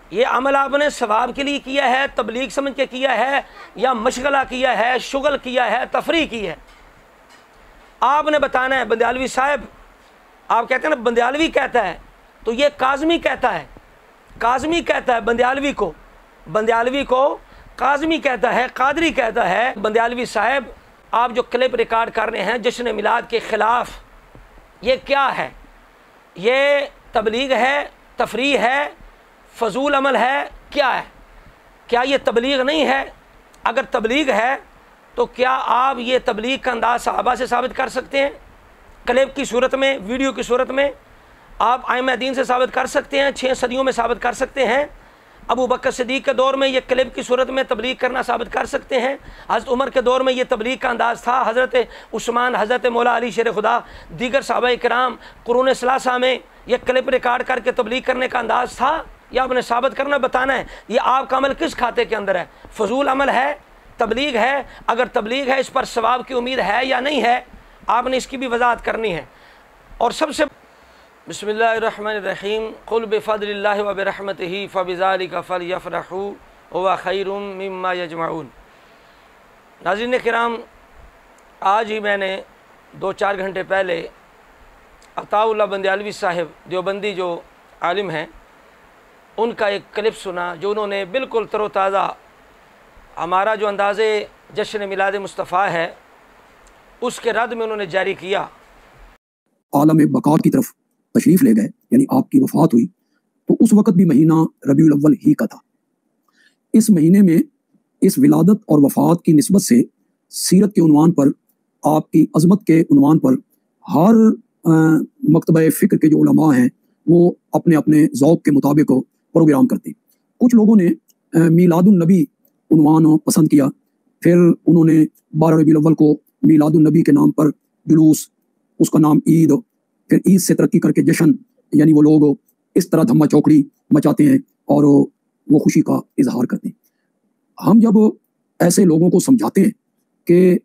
ये अमल आपने सवाब के लिए किया है, तबलीग समझ के किया है, या मशगला किया है, शुगल किया है, तफरी की है, आपने बताना है। बंदियालवी साहब, आप कहते हैं ना बंदियालवी कहता है, तो ये काज़मी कहता है, काज़मी कहता है बंदियालवी को, बंदियालवी को काज़मी कहता है, कादरी कहता है। बंदियालवी साहब, आप जो क्लिप रिकॉर्ड कर रहे हैं जश्न मिलाद के ख़िलाफ़, ये क्या है? ये तबलीग है, तफरी है, फजूल अमल है, क्या है? क्या ये तबलीग नहीं है? अगर तबलीग है तो क्या आप ये तबलीग का अंदाज़ सहाबा से साबित कर सकते हैं? क्लिप की सूरत में, वीडियो की सूरत में आप आइम्मा दीन से साबित कर सकते हैं, 6 सदियों में साबित कर सकते हैं। अबू बकर सिद्दीक़ के दौर में ये क्लिप की सूरत में तबलीग करना साबित कर सकते हैं। हज़रत उमर के दौर में ये तबलीग का अंदाज़ था। हज़रत उस्मान, हज़रत मौला अली शेर खुदा, दीगर सहाबा किराम कुरून सलासा में ये क्लिप रिकॉर्ड करके तबलीग करने का अंदाज़ था। यह आपने साबित करना, बताना है ये आपका अमल किस खाते के अंदर है, फजूल अमल है, तबलीग है? अगर तबलीग है, इस पर सवाब की उम्मीद है या नहीं है, आपने इसकी भी वजाहत करनी है। और सबसे बिस्मिल्लाहिर्रहमानिर्रहीम, कुल बिफ़ज़लिल्लाहि व बिरहमतिही फ़बिज़ालिका फ़लयफ़रहू हुवा खैरुम मिम्मा यजमऊन। नाज़रीन किराम, आज ही मैंने 2-4 घंटे पहले अताउल्लाह बंदियालवी साहिब देवबंदी जो आलिम हैं, उनका एक क्लिप सुना जो उन्होंने बिल्कुल तरोताज़ा हमारा जो अंदाज़े जश्न मिलाद मुस्तफ़ा है उसके रद्द में उन्होंने जारी किया। आलम बकार की तरफ तशरीफ़ ले गए, यानी आपकी वफ़ात हुई, तो उस वक़्त भी महीना रबीउल अव्वल ही का था। इस महीने में इस विलादत और वफ़ात की निस्बत से सीरत के उन्वान पर, आपकी अज़मत के उन्वान पर हर मकतबा फ़िक्र के जो उलमा हैं वो अपने अपने ज़ौक़ के मुताबिक प्रोग्राम करते। कुछ लोगों ने मीलादुन नबी उन्वान पसंद किया, फिर उन्होंने 12 रबीउल अव्वल को मीलादुन नबी के नाम पर जुलूस, उसका नाम ईद, फिर ईद से तरक्की करके जश्न, यानी वो लोग इस तरह धम्मा चौकड़ी मचाते हैं और वो खुशी का इजहार करते हैं। हम जब ऐसे लोगों को समझाते हैं कि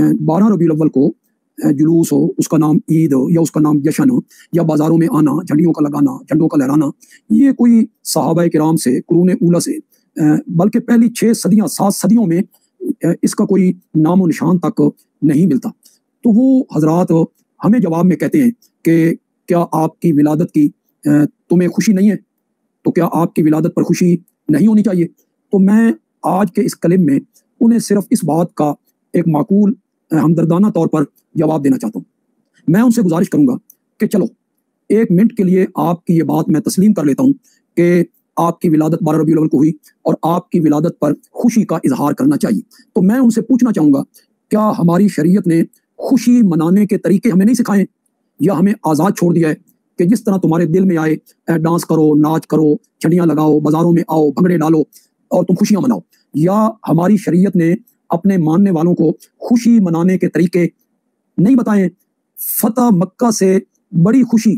12 रबीउल अव्वल को जुलूस हो, उसका नाम ईद हो या उसका नाम जश्न हो, या बाज़ारों में आना, झंडियों का लगाना, झंडों का लहराना, ये कोई सहाबाए किराम से, कुरून ऊला से, बल्कि पहली 6 सदियाँ 7 सदियों में इसका कोई नामो निशान तक नहीं मिलता। तो वो हजरात हमें जवाब में कहते हैं कि क्या आपकी विलादत की तुम्हें खुशी नहीं है? तो क्या आपकी विलादत पर खुशी नहीं होनी चाहिए? तो मैं आज के इस कलिम में उन्हें सिर्फ इस बात का एक माकूल हमदर्दाना तौर पर जवाब देना चाहता हूँ। मैं उनसे गुजारिश करूँगा कि चलो 1 मिनट के लिए आपकी ये बात मैं तस्लीम कर लेता हूँ कि आपकी विलादत 12 रबीउल अव्वल को हुई और आपकी विलादत पर खुशी का इजहार करना चाहिए। तो मैं उनसे पूछना चाहूँगा, क्या हमारी शरीयत ने खुशी मनाने के तरीके हमें नहीं सिखाए, या हमें आज़ाद छोड़ दिया है कि जिस तरह तुम्हारे दिल में आए डांस करो, नाच करो, छड़ियाँ लगाओ, बाज़ारों में आओ, भंगड़े डालो और तुम खुशियाँ मनाओ? या हमारी शरीयत ने अपने मानने वालों को खुशी मनाने के तरीके नहीं बताए? फतह मक्का से बड़ी खुशी।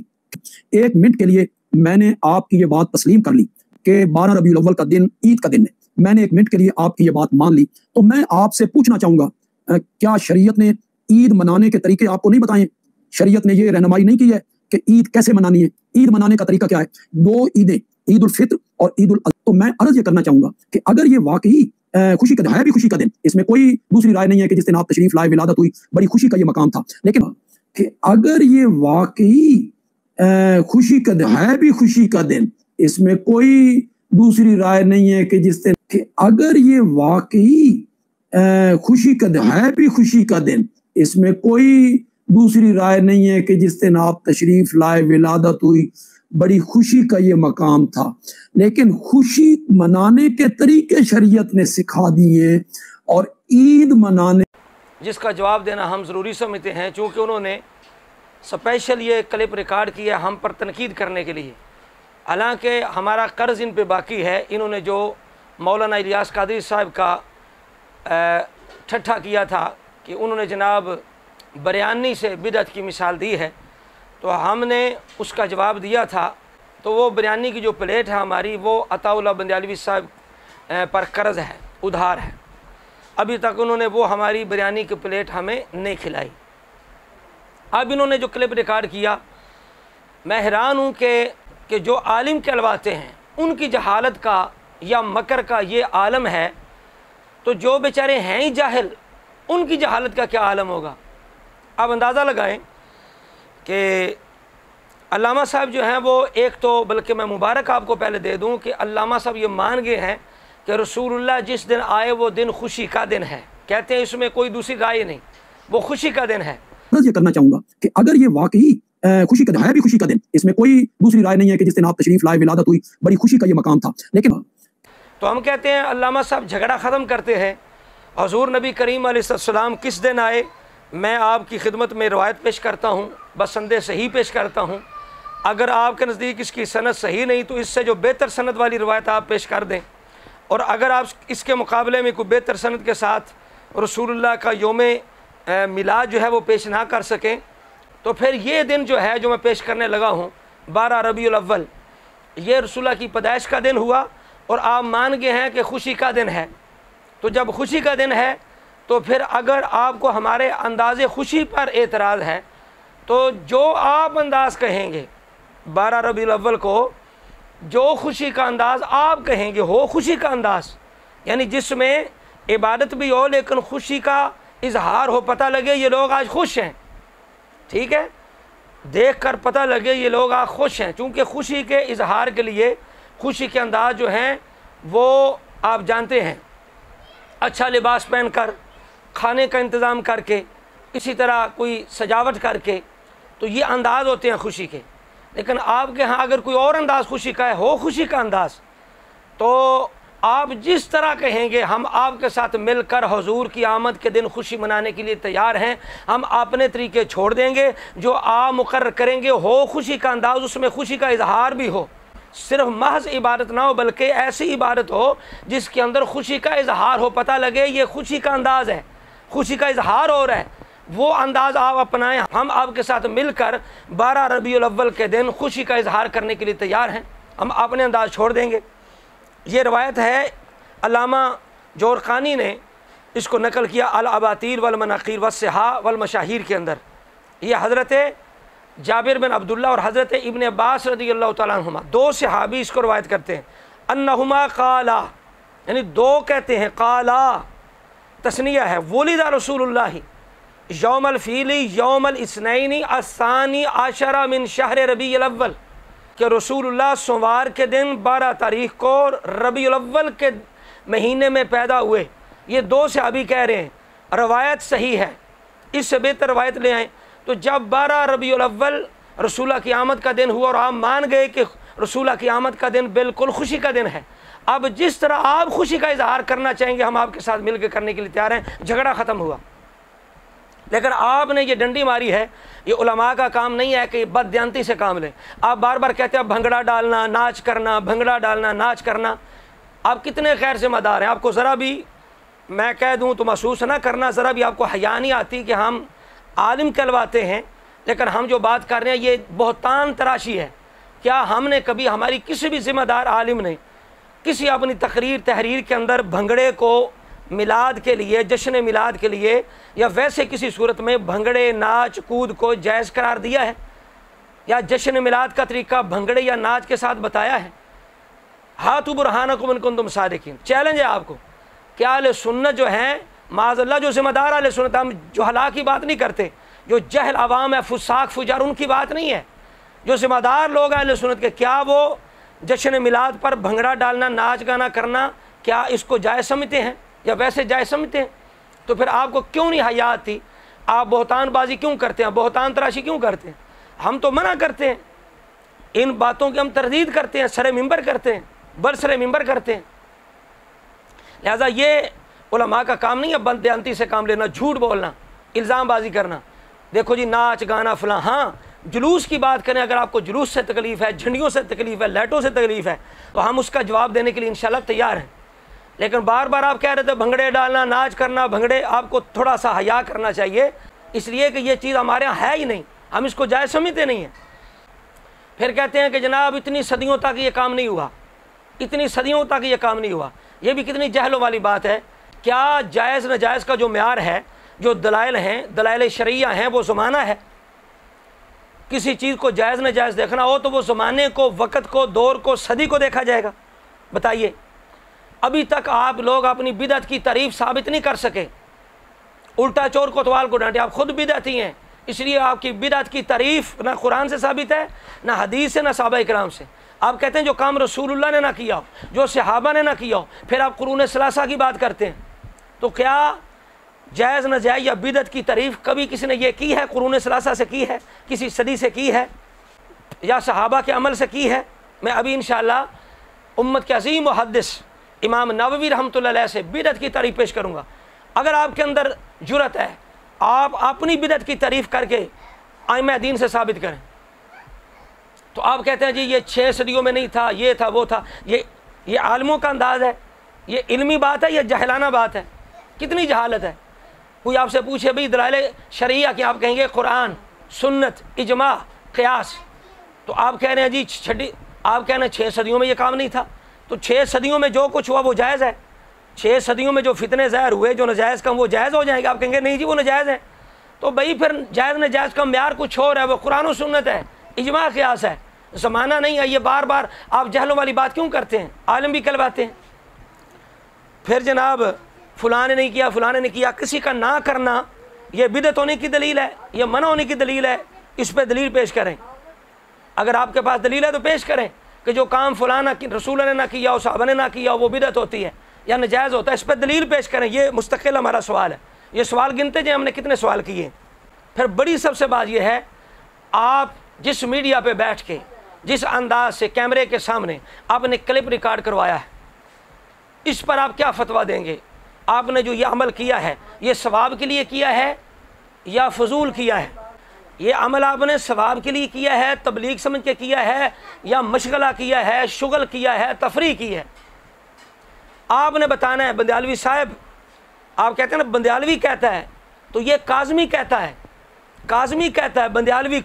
1 मिनट के लिए मैंने आपकी ये बात तस्लीम कर ली कि 12 रबीउल अव्वल का दिन ईद का दिन है, मैंने 1 मिनट के लिए आपकी ये बात मान ली। तो मैं आपसे पूछना चाहूँगा, क्या शरीयत ने ईद मनाने के तरीके आपको नहीं बताए? शरीयत ने ये रहनुमाई नहीं की है कि ईद कैसे मनानी है? ईद मनाने का तरीका क्या है? 2 ईदें, ईद उल फित्र और ईद उल अज़हा। तो मैं अर्ज ये करना चाहूँगा कि अगर ये वाकई खुशी का है, भी खुशी का दिन, इसमें कोई दूसरी राय नहीं है कि जिस दिन आप तशरीफ लाए, विलादत हुई, बड़ी खुशी का ये मकाम था, लेकिन कि अगर ये वाकई खुशी का है, भी खुशी का दिन, इसमें कोई दूसरी राय नहीं है कि जिस दिन, कि अगर ये वाकई खुशी का है, भी खुशी का दिन, इसमें कोई दूसरी राय नहीं है कि जिस दिन आप तशरीफ लाए, विलादत हुई, बड़ी खुशी का ये मकाम था, लेकिन खुशी मनाने के तरीके शरीयत ने सिखा दिए और ईद मनाने, जिसका जवाब देना हम ज़रूरी समझते हैं, चूँकि उन्होंने स्पेशल ये क्लिप रिकॉर्ड किया हम पर तनकीद करने के लिए। हालांकि हमारा कर्ज़ इन पे बाकी है। इन्होंने जो मौलाना इलियास कादरी साहब का ठट्ठा किया था कि उन्होंने जनाब बरयानी से बिदअत की मिसाल दी है, तो हमने उसका जवाब दिया था। तो वो बिरयानी की जो प्लेट है हमारी, वो अताउल्लाह बंदियालवी साहब पर कर्ज़ है, उधार है। अभी तक उन्होंने वो हमारी बिरयानी की प्लेट हमें नहीं खिलाई। अब इन्होंने जो क्लिप रिकॉर्ड किया, मैं हैरान हूँ कि जो आलिम कहलवाते हैं उनकी जहालत का या मकर का ये आलम है, तो जो बेचारे हैं ही जाहिल, उनकी जहालत का क्या आलम होगा। आप अंदाज़ा लगाएं कि अल्लामा साहब जो हैं वो एक तो, बल्कि मैं मुबारक आपको पहले दे दूं कि अल्लामा साहब ये मान गए हैं कि रसूलुल्लाह जिस दिन आए वो दिन खुशी का दिन है। कहते हैं इसमें कोई दूसरी राय नहीं, वो खुशी का दिन है। बस ये करना चाहूँगा कि अगर ये वाकई खुशी का दिन है, भी खुशी का दिन, इसमें कोई दूसरी राय नहीं है कि जिस दिन आप तशरीफ़ लाए, विलादत हुई, बड़ी खुशी का ये मकाम था। लेकिन तो हम कहते हैं अल्लामा साहब झगड़ा ख़त्म करते हैं। हुज़ूर नबी करीम अलैहिस्सलाम किस दिन आए, मैं आपकी खिदमत में रवायत पेश करता हूँ, बस संदे सही पेश करता हूँ। अगर आपके नज़दीक इसकी सनद सही नहीं तो इससे जो बेहतर सनद वाली रवायत आप पेश कर दें, और अगर आप इसके मुकाबले में कोई बेहतर सनद के साथ रसूलुल्लाह का योम मिलाद जो है वो पेश ना कर सकें, तो फिर ये दिन जो है जो मैं पेश करने लगा हूँ 12 रबीउल अव्वल, ये रसूलुल्लाह की पैदाइश का दिन हुआ और आप मान गए हैं कि खुशी का दिन है। तो जब खुशी का दिन है तो फिर अगर आपको हमारे अंदाज़े खुशी पर एतराज़ है, तो जो आप अंदाज़ कहेंगे 12 रबीउल अव्वल को, जो खुशी का अंदाज़ आप कहेंगे हो खुशी का अंदाज़, यानी जिसमें इबादत भी हो लेकिन खुशी का इजहार हो, पता लगे ये लोग आज खुश हैं, ठीक है, देख कर पता लगे ये लोग आज खुश हैं। चूँकि खुशी के इजहार के लिए खुशी के अंदाज जो हैं वो आप जानते हैं, अच्छा लिबास पहन कर, खाने का इंतज़ाम करके, इसी तरह कोई सजावट करके, तो ये अंदाज़ होते हैं खुशी के। लेकिन आपके यहाँ अगर कोई और अंदाज़ खुशी का है, हो खुशी का अंदाज़, तो आप जिस तरह कहेंगे हम आपके साथ मिलकर हुजूर की आमद के दिन खुशी मनाने के लिए तैयार हैं। हम अपने तरीके छोड़ देंगे, जो आप मुकर्रर करेंगे हो खुशी का अंदाज़, उसमें खुशी का इजहार भी हो, सिर्फ महज इबादत ना हो बल्कि ऐसी इबादत हो जिसके अंदर खुशी का इजहार हो, पता लगे ये खुशी का अंदाज़ है, खुशी का इजहार हो रहा है, वो अंदाज़ आप अपनाएं। हम आपके साथ मिलकर 12 रबीउल अव्वल के दिन खुशी का इजहार करने के लिए तैयार हैं, हम अपने अंदाज़ छोड़ देंगे। ये रवायत है, अल्लामा जोरकानी ने इसको नकल किया अल अबातील वल मनाक़ीर व सिहा वल मशाहिर के अंदर। ये हज़रत जाबिर बिन अब्दुल्ला और हज़रत इब्न अब्बास रज़ियल्लाहु तआला अन्हुमा, दो सहाबी इसको रवायत करते हैं, अन्नहुमा क़ाला, यानी दो कहते हैं, क़ाला तस्निया है, वुलिदा रसूलुल्लाह यौमल फ़ीली यौमल इस्नैनी अस्सानी आशरा मिन शहर रबीउल अव्वल, कि रसूलुल्लाह सोमवार के दिन 12 तारीख़ को रबीउल अव्वल के महीने में पैदा हुए। ये दो सहाबी कह रहे हैं, रवायत सही है, इससे बेहतर रवायत ले आएँ। तो जब 12 रबीउल अव्वल रसूलुल्लाह की आमद का दिन हुआ और आप मान गए कि रसूलुल्लाह की आमद का दिन बिल्कुल खुशी का दिन है, अब जिस तरह आप खुशी का इजहार करना चाहेंगे हम आपके साथ मिलकर करने के लिए तैयार हैं। झगड़ा ख़त्म हुआ। लेकिन आपने ये डंडी मारी है, ये उलमा का काम नहीं है कि बददियांती से काम लें। आप बार बार कहते हैं भंगड़ा डालना, नाच करना, भंगड़ा डालना, नाच करना। आप कितने खैर ज़िम्मेदार हैं, आपको ज़रा भी मैं कह दूँ तो महसूस ना करना, ज़रा भी आपको हया नहीं आती कि हम आलिम कहलवाते हैं, लेकिन हम जो बात कर रहे हैं ये बहुतान तराशी है। क्या हमने कभी, हमारी किसी भी ज़िम्मेदार आलिम ने किसी अपनी तकरीर तहरीर के अंदर भंगड़े को मिलाद के लिए, जश्न मिलाद के लिए या वैसे किसी सूरत में भंगड़े नाच कूद को जायज़ करार दिया है, या जश्न मिलाद का तरीका भंगड़े या नाच के साथ बताया है? हाथु बुरहानकुम इन कुंतुम सादिकीन, चैलेंज है आपको। क्या अहले सुन्नत जो हैं, माज़अल्लाह जो ज़िम्मेदार अहले सुन्नत, हम जुहला की बात नहीं करते, जो जहल आवाम है, फुसाक फुजार, उनकी बात नहीं है। जो ज़िम्मेदार लोग अहले सुन्नत के, क्या वो जश्न मिलाद पर भंगड़ा डालना, नाच गाना करना, क्या इसको जायज़ समझते हैं या वैसे जायज़ समझते हैं? तो फिर आपको क्यों नहीं हया आती? आप बहुतानबाजी क्यों करते हैं, बहुतान तराशी क्यों करते हैं? हम तो मना करते हैं, इन बातों की हम तरदीद करते हैं, सरे मिंबर करते हैं, बरसरे मिंबर करते हैं। लिहाजा ये उलमा का काम नहीं है बददियांती से काम लेना, झूठ बोलना, इल्ज़ामबाजी करना। देखो जी नाच गाना फलां, हाँ जुलूस की बात करें, अगर आपको जुलूस से तकलीफ़ है, झंडियों से तकलीफ़ है, लाइटों से तकलीफ़ है, तो हम उसका जवाब देने के लिए इंशाल्लाह तैयार हैं। लेकिन बार बार आप कह रहे थे भंगड़े डालना, नाच करना, भंगड़े, आपको थोड़ा सा हया करना चाहिए, इसलिए कि ये चीज़ हमारे यहाँ है ही नहीं, हम इसको जायज़ समझते नहीं हैं। फिर कहते हैं कि जनाब इतनी सदियों तक ये काम नहीं हुआ, इतनी सदियों तक ये काम नहीं हुआ। ये भी कितनी जहलों वाली बात है। क्या जायज़ नाजायज़ का जो म्यार है, जो दलाइल हैं, दलाइल शरइया हैं, वो ज़माना है। किसी चीज़ को जायज़ न जायज़ देखना हो तो वो ज़माने को, वक़्त को, दौर को, सदी को देखा जाएगा। बताइए, अभी तक आप लोग अपनी बिदअत की तारीफ़ साबित नहीं कर सके। उल्टा चोर कोतवाल को डांटे, आप खुद बिदअती हैं, इसलिए आपकी बिदअत की तारीफ़ ना कुरान से साबित है, ना हदीस से, ना सहाबा इकराम से। आप कहते हैं जो काम रसूलुल्लाह ने ना किया हो, जो सहाबा ने ना किया हो, फिर आप कुरून सलासा की बात करते हैं। तो क्या जायज़ न जायज़ या बिदअत की तारीफ़ कभी किसी ने ये की है? कुरून सलासा से की है, किसी सदी से की है, या सहाबा के अमल से की है? मैं अभी इंशाअल्लाह उम्मत के अज़ीम मुहद्दिस इमाम नववी रहमतुल्लाह अलैह से बिदअत की तारीफ़ पेश करूँगा। अगर आपके अंदर जुरत है, आप अपनी बिदअत की तारीफ़ करके आइम्मा दीन से साबित करें। तो आप कहते हैं जी ये 6 सदियों में नहीं था, ये था, वो था। ये आलमों का अंदाज़ है, ये इल्मी बात है या जहलाना बात है? कितनी जहालत है। कोई आपसे पूछे भाई दलाइल शरिया की, आप कहेंगे कुरान, सुन्नत, इजमा, क़ियास। तो आप कह रहे हैं जी आप कह रहे हैं 6 सदियों में ये काम नहीं था। तो 6 सदियों में जो कुछ हुआ वो जायज़ है। 6 सदियों में जो फितने ज़ाहिर हुए, जो नजायज़ कम, वो जायज़ हो जाएंगे। आप कहेंगे नहीं जी वो नजायज़ है। तो भाई फिर जायज़ नजायज़ का म्यार कुछ और है, वो कुरान और सुन्नत है, इजमा क़ियास है, ज़माना नहीं है। ये बार बार आप जहलों वाली बात क्यों करते हैं? आलम भी कहलवाते हैं। फिर जनाब फ़लाँ ने नहीं किया, फ़लाँ ने किया, किसी का ना करना ये बिदअत होने की दलील है, ये मना होने की दलील है। इस पर दलील पेश करें। अगर आपके पास दलील है तो पेश करें कि जो काम फ़लाँ रसूल ने ना किया हो, सहाबा ने ना किया हो, वो बिदअत होती है या नजायज़ होता है। इस पर दलील पेश करें। ये मुस्तकिल हमारा सवाल है। ये सवाल गिनते जाए हमने कितने सवाल किए। फिर बड़ी सबसे बात यह है, आप जिस मीडिया पे बैठ के, जिस अंदाज से कैमरे के सामने आपने क्लिप रिकॉर्ड करवाया है, इस पर आप क्या फतवा देंगे? आपने जो ये अमल किया है, ये सवाब के लिए किया है या फजूल किया है? ये अमल आपने सवाब के लिए किया है, तबलीग समझ के किया है, या मशगला किया है, शुगल किया है, तफरी की है? आपने बताना है। बंदियालवी साहब, आप कहते हैं ना बंदियालवी कहता है, तो ये काज़मी कहता है। काज़मी कहता है बंदियालवी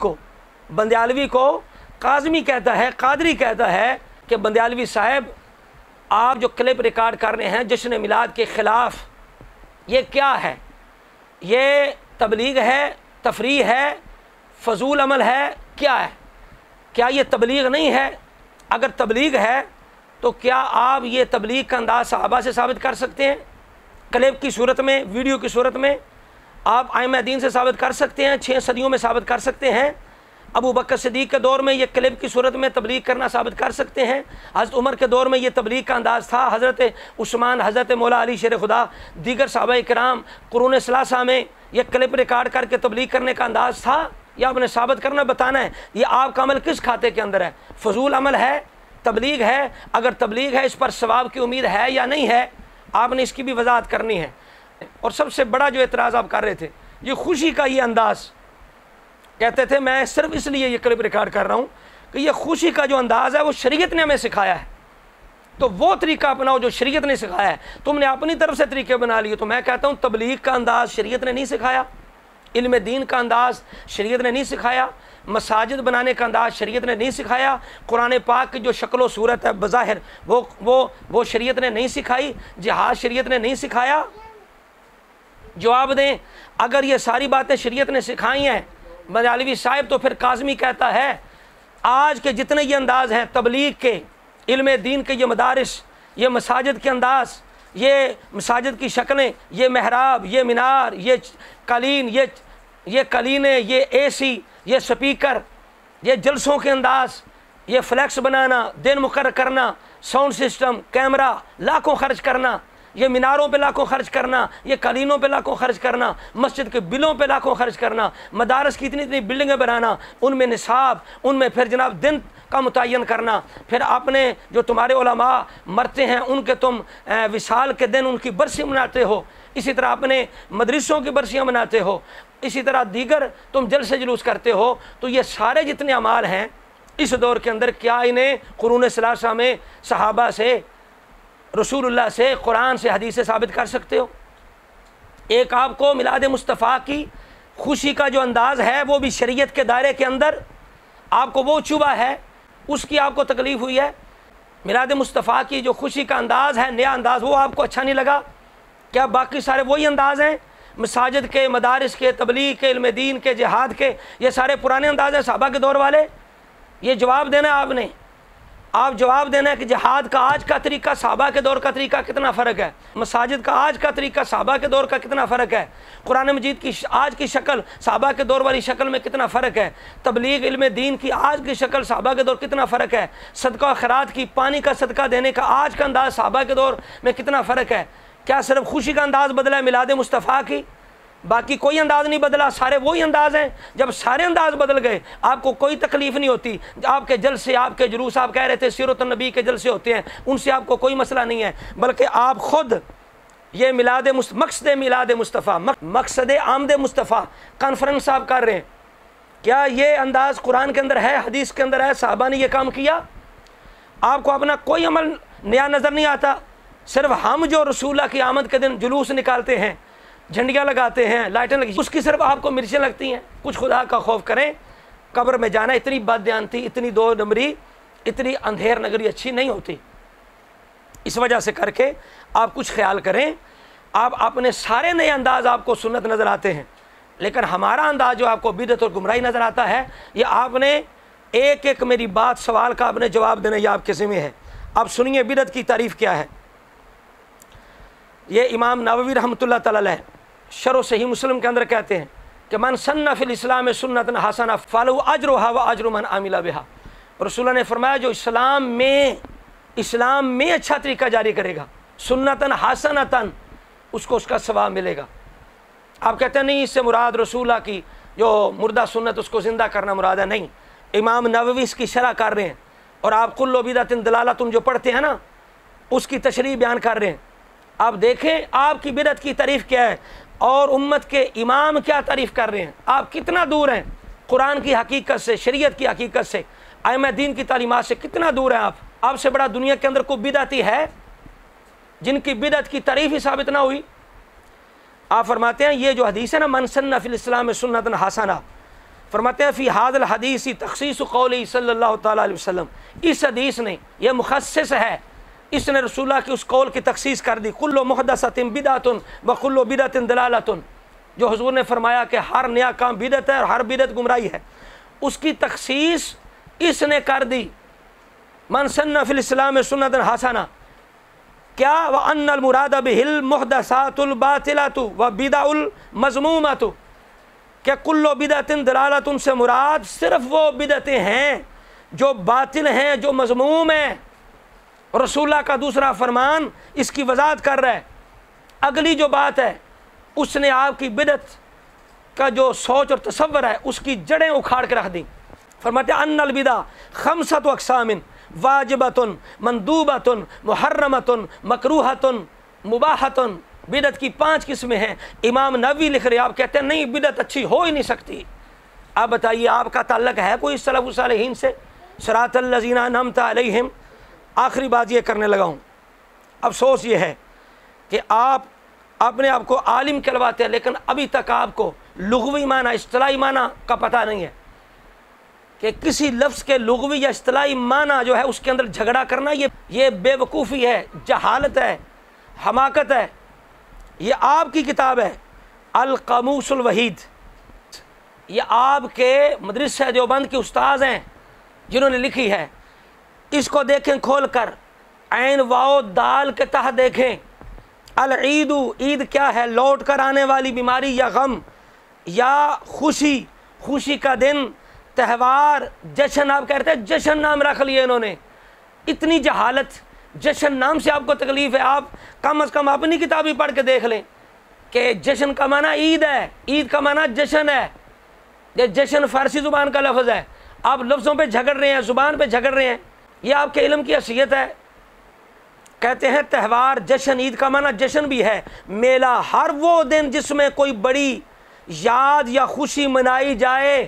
को काज़मी कहता है, कादरी कहता है कि बंदियालवी साहब आप जो क्लिप रिकॉर्ड कर रहे हैं जश्न मिलाद के ख़िलाफ़, ये क्या है? ये तबलीग है, तफरी है, फजूल अमल है, क्या है? क्या ये तबलीग नहीं है? अगर तबलीग है तो क्या आप ये तबलीग का अंदाज़ सहाबा से साबित कर सकते हैं? क्लिप की सूरत में, वीडियो की सूरत में आप आइम्मा दीन से साबित कर सकते हैं, 6 सदियों में साबित कर सकते हैं। अबू बकर सिद्दीक़ के दौर में ये क्लिप की सूरत में तबलीग करना साबित कर सकते हैं। हज़रत उमर के दौर में ये तबलीग का अंदाज़ था। हज़रत उस्मान, हज़रत मौला अली शेर खुदा, दीगर सहाबा इकराम कुरून सलासा में ये क्लिप रिकॉर्ड करके तबलीग करने का अंदाज़ था। यह आपने साबित करना, बताना है ये आपका अमल किस खाते के अंदर है? फजूल अमल है, तबलीग है? अगर तबलीग है, इस पर सवाब की उम्मीद है या नहीं है, आपने इसकी भी वजाहत करनी है। और सबसे बड़ा जो एतराज़ आप कर रहे थे, ये खुशी का ये अंदाज़, कहते थे मैं सिर्फ इसलिए ये क्लिप रिकॉर्ड कर रहा हूँ कि ये खुशी का जो अंदाज़ है वो शरीयत ने हमें सिखाया है। तो वो तरीका अपनाओ जो शरीयत ने सिखाया है। तुमने अपनी तरफ से तरीके बना लिए। तो मैं कहता हूँ तबलीग का अंदाज़ शरीयत ने नहीं सिखाया, इल्म दीन का अंदाज़ शरीयत ने नहीं सिखाया, मसाजिद बनाने का अंदाज़ शरीयत ने नहीं सिखाया, कुरान पाक की जो शक्ल सूरत है बज़ाहिर वो शरीयत ने नहीं सिखाई, जिहाद शरीयत ने नहीं सिखाया। जवाब दें, अगर ये सारी बातें शरीयत ने सिखाई हैं बंदियालवी साहब, तो फिर काज़मी कहता है आज के जितने ये अंदाज़ हैं तबलीग के, इल्म दीन के, ये मदारिस, ये मसाजिद के अंदाज़, ये मसाजिद की शक्लें, ये महराब, ये मीनार, ये कालीन, ये कलीने, ये एसी, ये स्पीकर, ये जलसों के अंदाज़, ये फ्लैक्स बनाना, दिन मुकर्रर करना, साउंड सिस्टम, कैमरा, लाखों खर्च करना, ये मीनारों पे लाखों खर्च करना, ये कालीनों पे लाखों खर्च करना, मस्जिद के बिलों पे लाखों खर्च करना, मदारस की इतनी इतनी बिल्डिंगें बनाना, उनमें निसाब, उनमें फिर जनाब दिन का मुतय्यन करना, फिर आपने जो तुम्हारे उलमा मरते हैं उनके तुम विसाल के दिन उनकी बरसी मनाते हो, इसी तरह अपने मदरसों की बरसियाँ मनाते हो, इसी तरह दीगर तुम जलसे जुलूस करते हो। तो ये सारे जितने अमाल हैं इस दौर के अंदर, क्या इन्हें कुरून सलासा में सहाबा से, रसूलुल्लाह से, कुरान से, हदीस से साबित कर सकते हो? एक आपको मिलाद मुस्तफ़ा की खुशी का जो अंदाज़ है वो भी शरीयत के दायरे के अंदर आपको वो चुभा है, उसकी आपको तकलीफ़ हुई है। मिलाद मुस्तफ़ा की जो खुशी का अंदाज़ है, नया अंदाज़, वो आपको अच्छा नहीं लगा? क्या बाकी सारे वही अंदाज़ हैं? मसाजिद के, मदारिस के, तबलीग के, इल्म दीन के, जिहाद के, ये सारे पुराने अंदाज हैं सहाबा के दौर वाले। ये जवाब देना है आपने, आप जवाब देना है कि जिहाद का आज का तरीका सहाबा के दौर का तरीका कितना फ़र्क है, मसाजिद का आज का तरीका सहाबा के दौर का कितना फ़र्क है, कुरान मजीद की आज की शक्ल सहाबा के दौर वाली शक्ल में कितना फ़र्क है, तबलीग इल्म दीन की आज की शक्ल सहाबा के दौर कितना फ़र्क है, सदका खैरात की, पानी का सदका देने का आज का अंदाज़ सहाबा के दौर में कितना फ़र्क है। क्या सिर्फ खुशी का अंदाज़ बदला है मिलाद मुस्तफ़ा की, बाकी कोई अंदाज़ नहीं बदला, सारे वही अंदाज़ हैं। जब सारे अंदाज़ बदल गए आपको कोई तकलीफ़ नहीं होती। आपके जलसे, आपके जुलूस, आप कह रहे थे सीरत नबी के जलसे होते हैं, उनसे आपको कोई मसला नहीं है, बल्कि आप ख़ुद ये मकसद मिलाद मुस्तफ़ा, मकसद आमद मुस्तफ़ा कॉन्फ्रेंस आप कर रहे हैं। क्या ये अंदाज़ कुरान के अंदर है, हदीस के अंदर है, सहाबा ने ये काम किया? आपको अपना कोई अमल नया नज़र नहीं आता। सिर्फ हम जो रसूलुल्लाह की आमद के दिन जुलूस निकालते हैं, झंडियाँ लगाते हैं, लाइटें लगी, उसकी सिर्फ आपको मिर्चें लगती हैं। कुछ खुदा का खौफ करें, कब्र में जाना इतनी बददियानती, इतनी दो नंबरी, इतनी अंधेर नगरी अच्छी नहीं होती। इस वजह से करके आप कुछ ख्याल करें। आप अपने सारे नए अंदाज आपको सुन्नत नज़र आते हैं, लेकिन हमारा अंदाज जो आपको बिदअत और गुमराही नज़र आता है, ये आपने एक एक मेरी बात सवाल का आपने जवाब देना, ये आपके ज़िम्मे है। अब सुनिए बिदअत की तारीफ़ क्या है। ये इमाम नववी रहमतुल्लाह तआला अलैह शरह सही मुस्लिम के अंदर कहते हैं कि मन सन्ना फिल इस्लाम सुन्नतन हसना फलहु अजरुहा व अजरु मन आमिला बिहा। रसूलुल्लाह ने फरमाया जो इस्लाम में अच्छा तरीका जारी करेगा, सुन्नतन हसनतन, उसको उसका सवाब मिलेगा। आप कहते हैं नहीं, इससे मुराद रसूलुल्लाह की जो मुर्दा सुन्नत उसको ज़िंदा करना मुराद है। नहीं, इमाम नववी इसकी शरह कर रहे हैं और आप कुल्लु बिदअतिन दलालतुन जो पढ़ते हैं ना, उसकी तशरीह बयान कर रहे हैं। आप देखें आपकी बिदअत की तारीफ़ क्या है और उम्मत के इमाम क्या तारीफ़ कर रहे हैं। आप कितना दूर हैं कुरान की हकीकत से, शरीयत की हकीकत से, आइम्मा दीन की तालीमात से कितना दूर हैं आप। आपसे बड़ा दुनिया के अंदर कोई बिदअती है जिनकी बिदअत की तारीफ़ ही साबित ना हुई। आप फरमाते हैं ये जो हदीस है ना, मन सन्ना फिल इस्लाम सुन्नतन हसना, फरमाते हैं फ़ी हाज़िल हदीस तख़सीस क़ौली सल्लल्लाहु तआला अलैहि वसल्लम, इस हदीस ने यह मुखस्सिस है, इसने रसूलुल्लाह की उस कौल की तखसीस कर दी। कुल्लु मुहदसतिन बिदअतुन व कुल्लु बिदअतिन दलालतुन, जो हुजूर ने फरमाया कि हर नया काम बिदअत है और हर बिदअत गुमराही है, उसकी तखसीस इसने कर दी। मन सन्ना फिल इस्लाम सुन्नतन हसना, क्या व अन्नल मुराद बिहिल मुहदसातुल बातिलतु व बिदअउल मज़मूमतु, क्या कुल्लु बिदअतिन दलालतुन से मुराद सिर्फ वो बिदअतें हैं जो बातिल हैं, जो मज़मूम हैं। रसूलुल्लाह का दूसरा फरमान इसकी वजाहत कर रहा है। अगली जो बात है उसने आपकी बिदअत का जो सोच और तसव्वुर है उसकी जड़ें उखाड़ के रख दी। फरमाते अन्नल बिदा खमसतु अक़सामिन वाजिबतुन मंदूबतुन मुहर्रमतुन मकरूहतुन मुबाहतुन, बिदअत की 5 किस्में हैं। इमाम नववी लिख रहे, आप कहते हैं नहीं बिदअत अच्छी हो ही नहीं सकती। आप बताइए आपका ताल्लुक़ है कोई सलफ़ सालिहीन से? सिरातल लज़ीना अनअमता अलैहिम। आखिरी बात ये करने लगा हूँ, अफसोस ये है कि आप अपने आप को आलिम कहलवाते हैं, लेकिन अभी तक आपको लुग़वी माना, इस्तिलाही माना का पता नहीं है कि किसी लफ्ज़ के लुग़वी या इस्तिलाही माना जो है उसके अंदर झगड़ा करना ये बेवकूफ़ी है, जहालत है, हमाकत है। ये आपकी किताब है अल क़ामूसुल वहीद, ये आपके मदरसा देवबंद के उस्ताद हैं जिन्होंने लिखी है। इसको देखें खोल कर, ऐन वाओ दाल के तहत देखें। अल ईदु, ईद क्या है? लौट कर आने वाली बीमारी या गम या खुशी, खुशी का दिन, त्यौहार, जश्न। आप कहते हैं जश्न नाम रख लिए इन्होंने, इतनी जहालत। जश्न नाम से आपको तकलीफ़ है। आप कम अज़ कम अपनी किताब ही पढ़ के देख लें कि जश्न का माना ईद है, ईद का माना जश्न है। ये जश्न फ़ारसी ज़ुबान का लफ्ज़ है। आप लफ्ज़ों पे झगड़ रहे हैं, ज़ुबान पे झगड़ रहे हैं, ये आपके इल्म की हैसियत है। कहते हैं त्यौहार, जश्न, ईद का माना जश्न भी है, मेला, हर वो दिन जिसमें कोई बड़ी याद या खुशी मनाई जाए।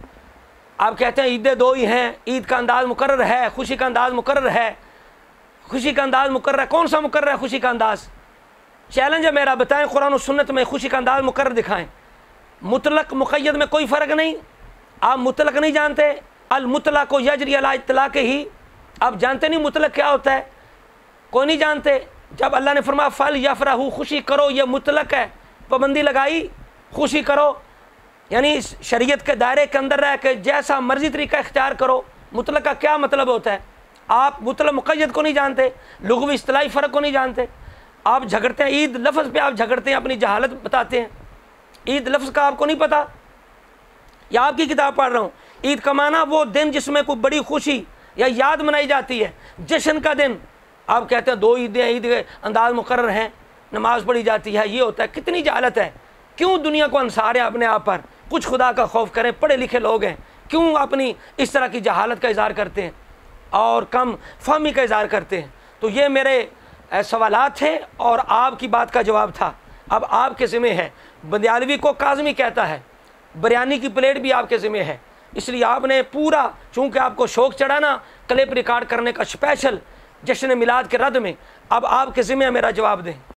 आप कहते हैं ईदें 2 ही हैं, ईद का अंदाज़ मुकर्रर है, खुशी का अंदाज़ मुकर्रर है। खुशी का अंदाज़ मुकर्रर है, कौन सा मुकर्रर है खुशी का अंदाज़? चैलेंज है मेरा, बताएं कुरान और सुन्नत में खुशी का अंदाज़ मुकर्रर दिखाएं। मुतलक मुक़य्यद में कोई फ़र्क नहीं। आप मुतलक नहीं जानते, अल मुतलक को यजरी अला इत्तलाक़ ही, आप जानते नहीं मुतलक क्या होता है, कोई नहीं जानते। जब अल्लाह ने फरमाया फल यफ़रहू, खुशी करो, ये मुतलक है, पाबंदी लगाई, खुशी करो, यानी शरीयत के दायरे के अंदर रह के जैसा मर्जी तरीका इख्तियार करो। मुतलक का क्या मतलब होता है? आप मुतलक मुक़य्यद को नहीं जानते, लुग़वी इस्तिलाही फ़र्क को नहीं जानते। आप झगड़ते हैं, ईद लफ्ज़ पे आप झगड़ते हैं, अपनी जहालत बताते हैं। ईद लफ्ज़ का आपको नहीं पता, या आपकी किताब पढ़ रहा हूँ। ईद का माना वो दिन जिसमें कोई बड़ी खुशी या याद मनाई जाती है, जश्न का दिन। आप कहते हैं 2 ईदें, ईद के अंदाज मुकर्रर हैं, नमाज पढ़ी जाती है, ये होता है। कितनी जहालत है। क्यों दुनिया को अंसार है अपने आप पर? कुछ खुदा का खौफ करें, पढ़े लिखे लोग हैं, क्यों अपनी इस तरह की जहालत का इज़हार करते हैं और कम फहमी का इज़हार करते हैं? तो ये मेरे सवालात थे और आपकी बात का जवाब था। अब आपके ज़िम्मे है। बंदियालवी को काज़मी कहता है, बिरयानी की प्लेट भी आपके ज़िम्मे है। इसलिए आपने पूरा, चूँकि आपको शौक़ चढ़ा ना क्लिप रिकॉर्ड करने का स्पेशल जश्न मिलाद के रद में, अब आपके ज़िम्मे मेरा जवाब दें।